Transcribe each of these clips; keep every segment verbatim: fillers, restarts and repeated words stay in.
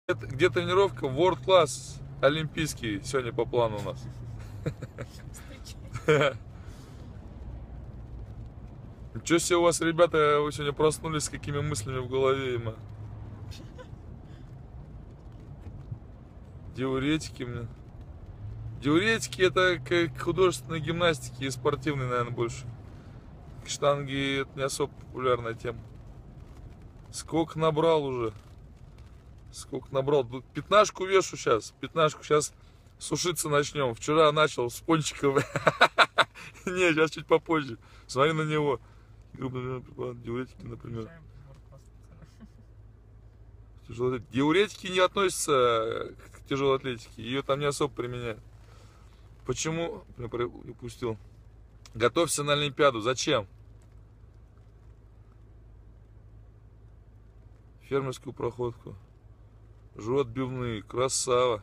Где тренировка? World Class олимпийский сегодня по плану у нас. Ничего себе у вас, ребята, вы сегодня проснулись с какими мыслями в голове, има? Диуретики мне. Диуретики это как художественной гимнастики и спортивной, наверное, больше. Штанги это не особо популярная тема. Сколько набрал уже? Сколько набрал? Пятнашку вешу сейчас. Пятнашку сейчас сушиться начнем. Вчера начал с пончиков. Не, сейчас чуть попозже. Смотри на него. Диуретики, например. Диуретики не относятся к тяжелой атлетике. Ее там не особо применяют. Почему? Я упустил. Готовься на Олимпиаду. Зачем? Фермерскую проходку. Жру отбивные. Красава.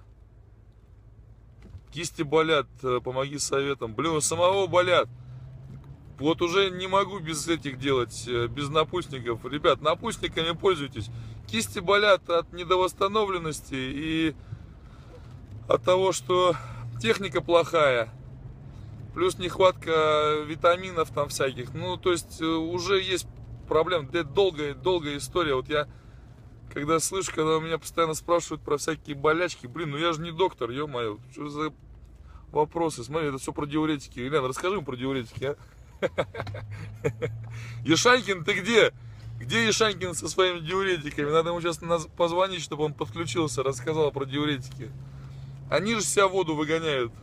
Кисти болят. Помоги советом. Блин, у самого болят. Вот уже не могу без этих делать, без напульсников. Ребят, напульсниками пользуйтесь. Кисти болят от недовосстановленности и от того, что техника плохая. Плюс нехватка витаминов там всяких. Ну, то есть уже есть проблемы. Это долгая, долгая история. Вот я, когда слышу, когда меня постоянно спрашивают про всякие болячки. Блин, ну я же не доктор, ё-моё. Что за вопросы? Смотри, это все про диуретики. Лена, расскажи мне про диуретики, а? Ешанькин, ты где? Где Ешанькин со своими диуретиками? Надо ему сейчас позвонить, чтобы он подключился, рассказал про диуретики. Они же вся воду выгоняют.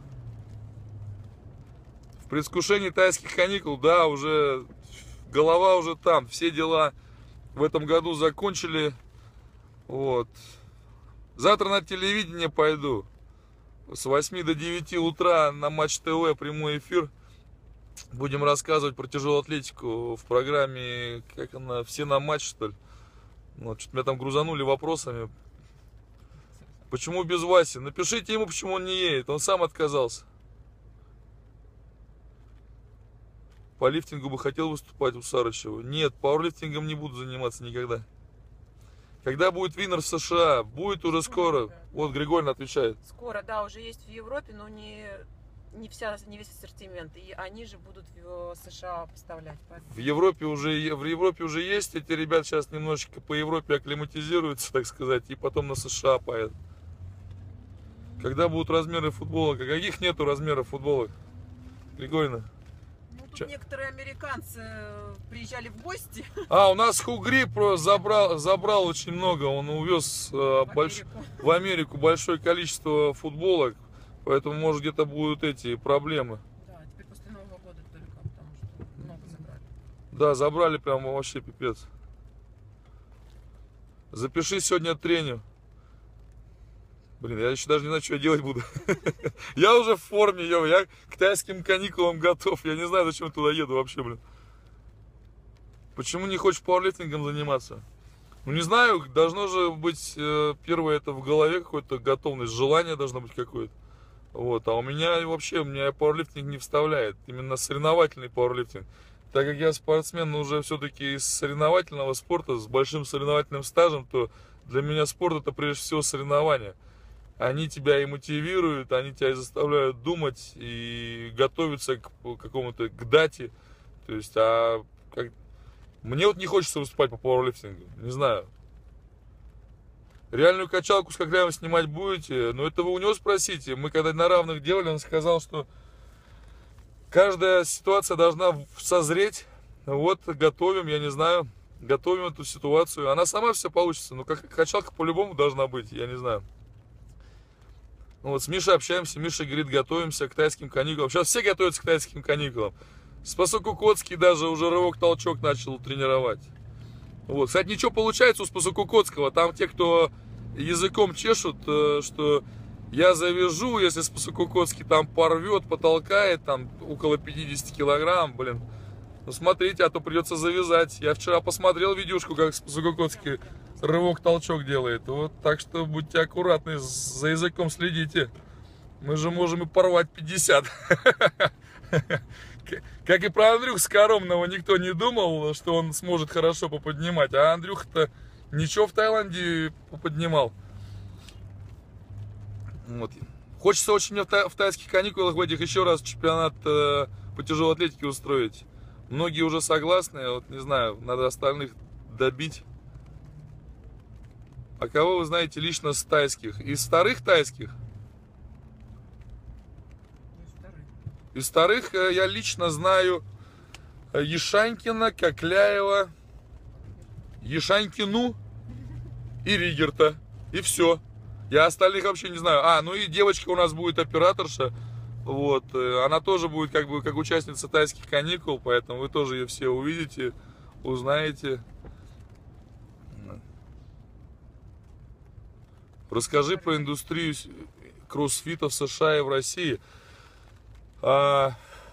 В предвкушении тайских каникул, да, уже голова уже там. Все дела в этом году закончили. Вот. Завтра на телевидение пойду. С восьми до девяти утра на Матч ТВ прямой эфир. Будем рассказывать про тяжелую атлетику в программе, как она, все на матч, что ли. Вот, что-то меня там грузанули вопросами. Почему без Васи? Напишите ему, почему он не едет. Он сам отказался. По лифтингу бы хотел выступать у Сарычева. Нет, пауэрлифтингом не буду заниматься никогда. Когда будет Винер в США? Будет уже скоро. Вот Григорьевна отвечает. Скоро, да, уже есть в Европе, но не... Не, вся, не весь ассортимент, и они же будут в США поставлять. В Европе уже, в Европе уже есть, эти ребята сейчас немножечко по Европе акклиматизируются, так сказать, и потом на США поедут. Когда будут размеры футболок? А каких нету размеров футболок? Григорьевна? Ну, тут Че? Некоторые американцы приезжали в гости. А, у нас Хугри забрал, забрал очень много, он увез в, больш... Америку. в Америку большое количество футболок. Поэтому, может, где-то будут эти проблемы. Да, теперь после Нового года только, потому что много забрали. Да, забрали прям вообще пипец. Запиши сегодня тренинг. Блин, я еще даже не знаю, что я делать буду. Я уже в форме, я к тайским каникулам готов. Я не знаю, зачем я туда еду вообще, блин. Почему не хочешь пауэрлифтингом заниматься? Ну, не знаю, должно же быть, первое, это в голове какой-то готовность, желание должно быть какое-то. Вот, а у меня вообще, у меня пауэрлифтинг не вставляет, именно соревновательный пауэрлифтинг. Так как я спортсмен уже все-таки из соревновательного спорта, с большим соревновательным стажем, то для меня спорт это прежде всего соревнования. Они тебя и мотивируют, они тебя и заставляют думать и готовиться к какому-то, к дате. То есть, а как... мне вот не хочется выступать по пауэрлифтингу, не знаю. Реальную качалку с Кокляевым снимать будете? Но это вы у него спросите. Мы когда на равных делали, он сказал, что каждая ситуация должна созреть. Вот, готовим, я не знаю, готовим эту ситуацию. Она сама все получится, но как качалка по-любому должна быть, я не знаю. Ну вот с Мишей общаемся, Миша говорит, готовимся к тайским каникулам. Сейчас все готовятся к тайским каникулам. Спасокукоцкий даже уже рывок-толчок начал тренировать. Вот. Кстати, ничего получается у Спасокукоцкого. Там те, кто языком чешут, что я завяжу, если Спасокукоцкий там порвет, потолкает, там около пятидесяти килограмм, блин. Ну смотрите, а то придется завязать. Я вчера посмотрел видюшку, как Спасокукоцкий рывок-толчок делает. Вот, так что будьте аккуратны, за языком следите. Мы же можем и порвать пятьдесят. Как и про Андрюху Скоромного никто не думал, что он сможет хорошо поподнимать. А Андрюха-то ничего в Таиланде поподнимал. Вот. Хочется очень мне в, тай, в тайских каникулах в этих еще раз чемпионат э, по тяжелой атлетике устроить. Многие уже согласны, вот не знаю, надо остальных добить. А кого вы знаете лично с тайских? Из старых тайских? Из старых э, я лично знаю Ешанькина, Кокляева, Ешанькину и Ригерта. И все. Я остальных вообще не знаю. А, ну и девочка у нас будет операторша. Вот. Она тоже будет как бы как участница тайских каникул, поэтому вы тоже ее все увидите, узнаете. Расскажи про индустрию кроссфита в США и в России. А,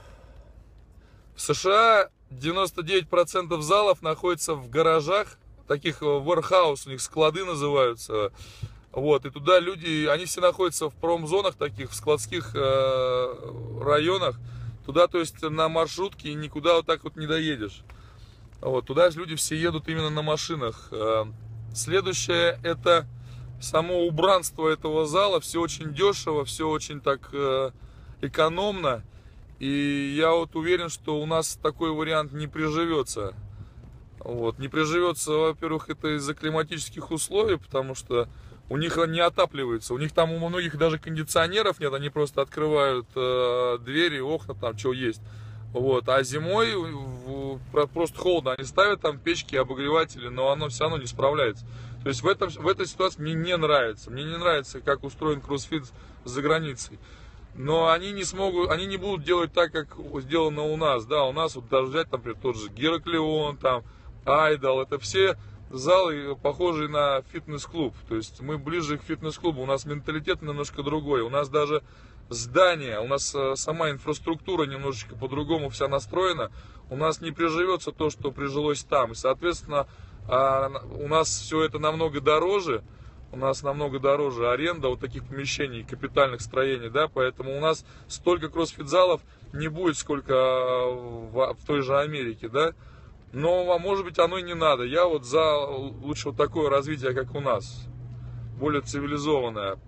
в США девяносто девять процентов залов находится в гаражах, таких warehouse, у них склады называются. Вот, и туда люди, они все находятся в промзонах таких, в складских э, районах. Туда, то есть, на маршрутке никуда вот так вот не доедешь. Вот, туда люди все едут именно на машинах. Э, следующее, это само убранство этого зала. Все очень дешево, все очень так э, экономно. И я вот уверен, что у нас такой вариант не приживется. Вот, не приживется, во-первых, это из-за климатических условий, потому что у них не отапливается, у них там у многих даже кондиционеров нет, они просто открывают э, двери, окна, там что есть. Вот. А зимой в, просто холодно, они ставят там печки, обогреватели, но оно все равно не справляется. То есть в, этом, в этой ситуации мне не нравится, мне не нравится, как устроен кроссфит за границей. Но они не смогут, они не будут делать так, как сделано у нас. Да, у нас вот даже взять, например, тот же Гераклион, там, Айдол, это все залы, похожие на фитнес-клуб. То есть мы ближе к фитнес-клубу. У нас менталитет немножко другой. У нас даже здание, у нас сама инфраструктура немножечко по-другому вся настроена. У нас не приживется то, что прижилось там. И, соответственно, у нас все это намного дороже. У нас намного дороже аренда вот таких помещений, капитальных строений, да, поэтому у нас столько кроссфит-залов не будет, сколько в, в той же Америке, да. Но, может быть, оно и не надо. Я вот за лучше вот такое развитие, как у нас. Более цивилизованное.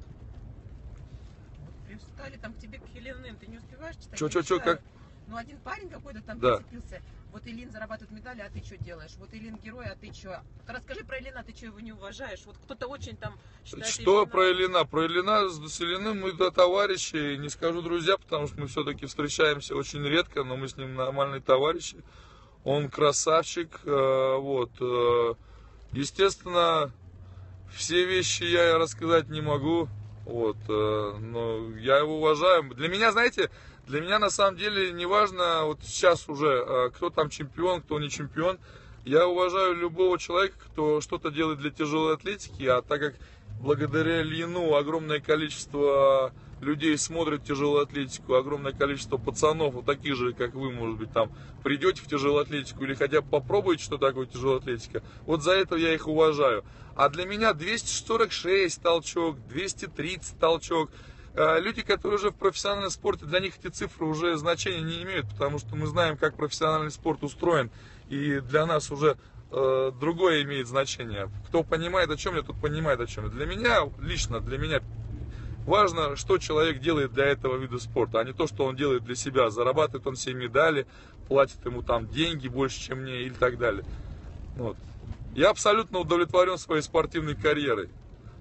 Привстали там к тебе к Еленным. Ты не успеваешь читать? Чё, чё, чё, как? Ну, один парень какой-то там да. прицепился. Вот Ильин зарабатывает медали, а ты что делаешь? Вот Ильин герой, а ты что? Расскажи про Ильина, ты что, его не уважаешь? Вот кто-то очень там считает... Что Ильина... про Ильина? Про Ильина с Ильиным мы да, товарищи. Не скажу друзья, потому что мы все-таки встречаемся очень редко, но мы с ним нормальные товарищи. Он красавчик, вот, естественно, все вещи я рассказать не могу, вот, но я его уважаю. Для меня, знаете, для меня на самом деле не важно, вот сейчас уже, кто там чемпион, кто не чемпион. Я уважаю любого человека, кто что-то делает для тяжелой атлетики, а так как благодаря Ильину огромное количество людей смотрят тяжелую атлетику, огромное количество пацанов, вот таких же, как вы, может быть, там, придете в тяжелую атлетику или хотя бы попробуете, что такое тяжелая атлетика. Вот за это я их уважаю. А для меня двести сорок шесть толчок, двести тридцать толчок. Люди, которые уже в профессиональном спорте, для них эти цифры уже значения не имеют, потому что мы знаем, как профессиональный спорт устроен, и для нас уже э, другое имеет значение. Кто понимает, о чем я, тот понимает, о чем я. Для меня, лично, для меня важно, что человек делает для этого вида спорта, а не то, что он делает для себя. Зарабатывает он себе медали, платит ему там деньги больше, чем мне, или так далее. Вот. Я абсолютно удовлетворен своей спортивной карьерой.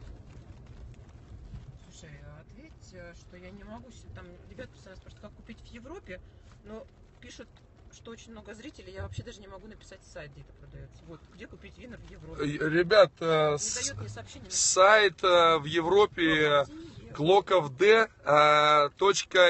Слушай, ответь, что я не могу, там ребята постоянно спрашивают, как купить в Европе, но пишут, что очень много зрителей, я вообще даже не могу написать сайт, где это продается. Вот, где купить вина в Европе? Ребят, не с... дает мне сообщение. Сайт в Европе клоков.д точка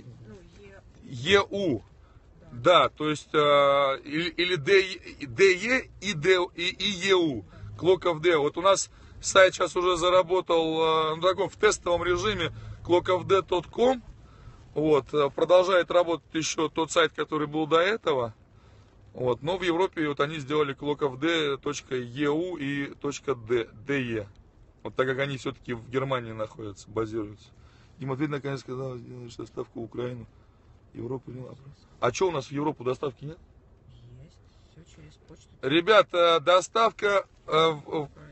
и у. Да, то есть или, или ди и и и у. клоков.д. Вот у нас сайт сейчас уже заработал ну, таком, в тестовом режиме клоков.д точка ком. Вот, продолжает работать еще тот сайт, который был до этого. Вот, но в Европе вот они сделали клоков.д точка и у и .de. Вот так как они все-таки в Германии находятся, базируются. Дима, ты наконец сказал, сделаешь доставку в Украину. Европу не вопрос. А что у нас в Европу доставки нет? Есть, все через почту. Ребята, доставка в,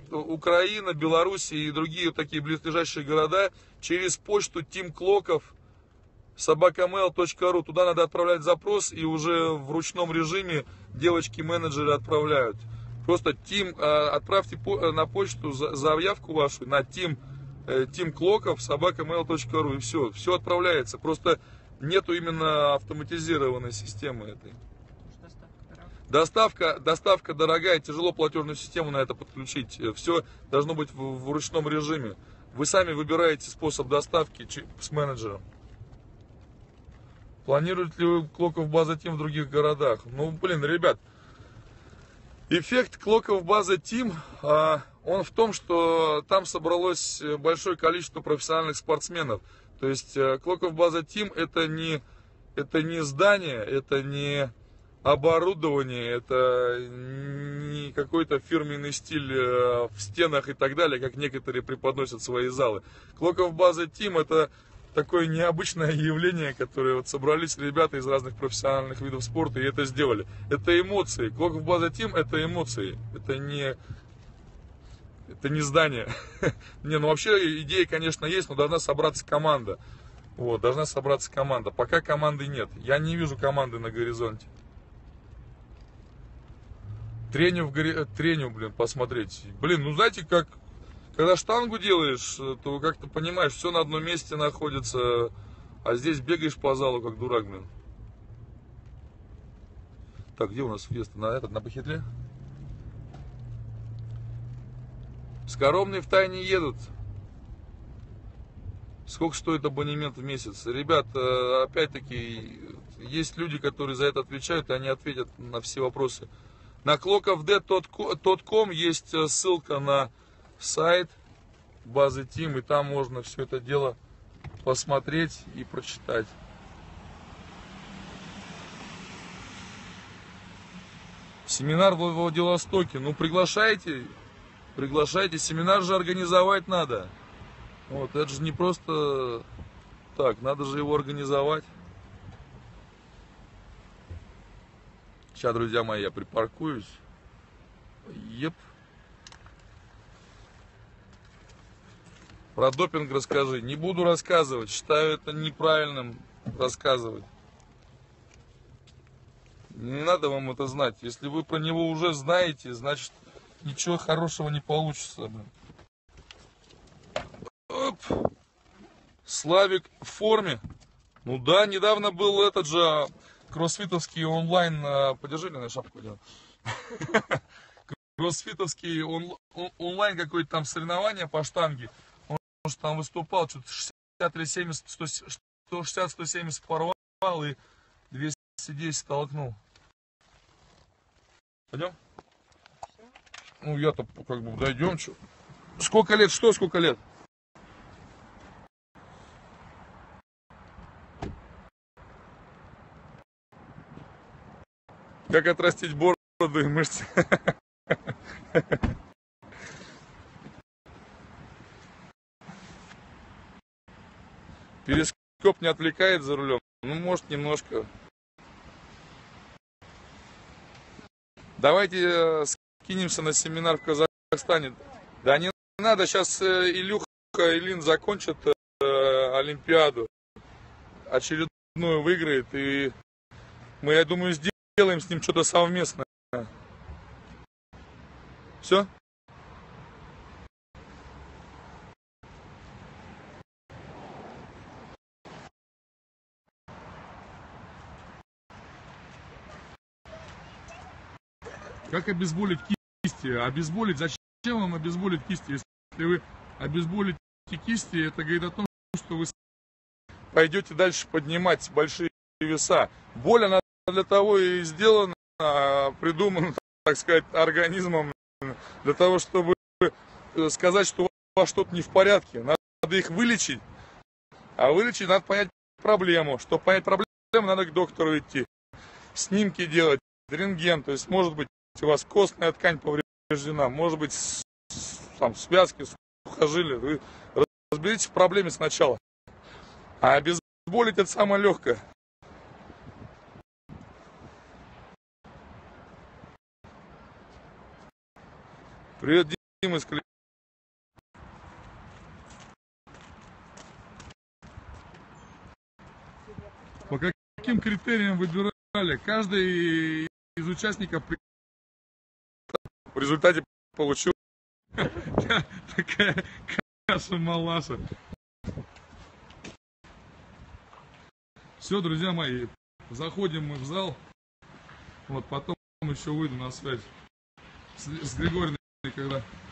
Украина, Беларусь и другие такие близлежащие города через почту Team Клоков собака mail точка ру. Туда надо отправлять запрос, и уже в ручном режиме девочки-менеджеры отправляют. Просто Team, отправьте на почту заявку вашу на Team, Team Клоков собака mail точка ру, и все, все отправляется. Просто нету именно автоматизированной системы этой. Доставка, доставка дорогая, тяжело платежную систему на это подключить. Все должно быть в, в ручном режиме. Вы сами выбираете способ доставки с менеджером. Планируете ли вы Клоков База Team в других городах? Ну, блин, ребят, эффект Клоков База Team, а, он в том, что там собралось большое количество профессиональных спортсменов. То есть Клоков База Team это не, это не здание, это не оборудование, это не какой-то фирменный стиль в стенах и так далее, как некоторые преподносят свои залы. Клоков База Team это такое необычное явление, которое вот собрались ребята из разных профессиональных видов спорта и это сделали. Это эмоции. Клоков База Team это эмоции. Это не, это не здание. Не, ну вообще идея, конечно, есть, но должна собраться команда. Вот, должна собраться команда. Пока команды нет. Я не вижу команды на горизонте. Треню, в горе... Треню, блин, посмотреть. Блин, ну знаете, как, когда штангу делаешь, то как-то понимаешь, все на одном месте находится, а здесь бегаешь по залу, как дурак, блин. Так, где у нас феста? На этот, на Похитле? Скоромные в тайне едут. Сколько стоит абонемент в месяц? Ребят, опять-таки, есть люди, которые за это отвечают, и они ответят на все вопросы. На клокофд точка ком есть ссылка на сайт базы Team, и там можно все это дело посмотреть и прочитать. Семинар в Владивостоке. Ну, приглашайте, приглашайте. Семинар же организовать надо. Вот, это же не просто так, надо же его организовать. Сейчас, друзья мои, я припаркуюсь. Еп. Про допинг расскажи. Не буду рассказывать. Считаю это неправильным рассказывать. Не надо вам это знать. Если вы про него уже знаете, значит ничего хорошего не получится. Оп. Славик в форме. Ну да, недавно был этот же кроссфитовский онлайн. Подержи на шапку. Кроссфитовский он, он, онлайн какое-то там соревнование по штанге. Он может, там выступал, что-то шестьдесят или семьдесят, сто шестьдесят сто семьдесят порвал и двести десять толкнул. Пойдем? Ну я-то как бы дойдем. Что? Сколько лет? Что сколько лет? Как отрастить бороду и мышцы? Перископ не отвлекает за рулем? Ну, может, немножко. Давайте скинемся на семинар в Казахстане. Да не надо, сейчас Илюха, Илин закончит Олимпиаду. Очередную выиграет. И мы, я думаю, сделаем с ним что-то совместное. Все? Как обезболить кисти? Обезболить? Зачем вам обезболить кисти? Если вы обезболите кисти, это говорит о том, что вы пойдете дальше поднимать большие веса. Боль, она для того и сделана, придумана, так сказать, организмом, для того, чтобы сказать, что у вас что-то не в порядке. Надо их вылечить. А вылечить надо понять проблему. Чтобы понять проблему, надо к доктору идти. Снимки делать, рентген. То есть, может быть, у вас костная ткань повреждена, может быть, там, связки, сухожилия. Вы разберитесь в проблеме сначала. А обезболить это самое легкое. Привет, из коллектива. По каким критериям выбирали? Каждый из участников в результате получил такая каша-малаша. Все, друзья мои, заходим мы в зал. Вот потом еще выйду на связь с, с Григорией, когда